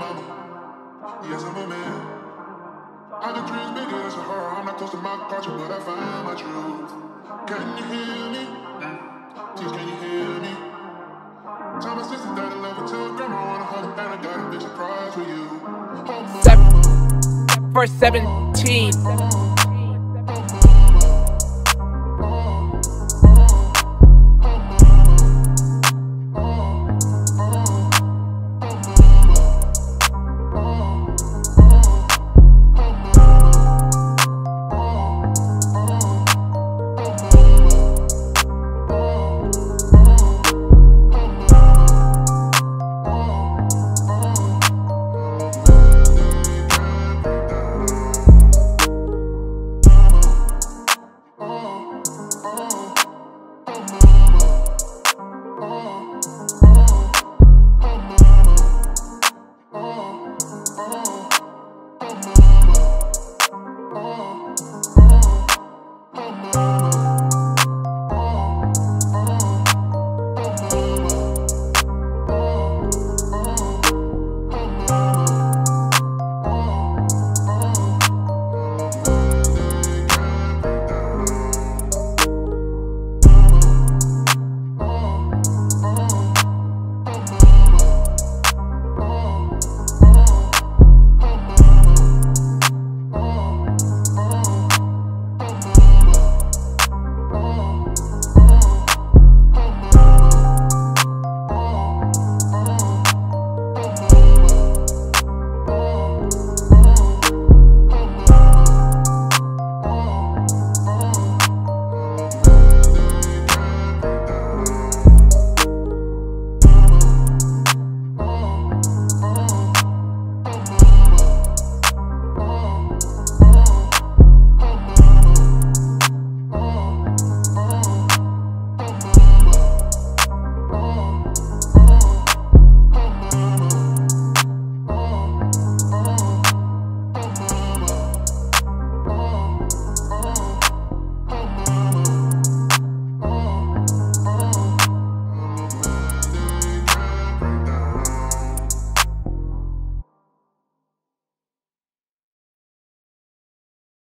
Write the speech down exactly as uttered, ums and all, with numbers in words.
mama. Yes, I'm a man. I got dreams bigger as a horror. I'm not close to my culture, but I find my truth. Can you hear me? Teach, can you hear me? Tell my sister that I love her too. Grandma wanna hug her, and I got a big surprise for you. Oh, Seph four seventeen.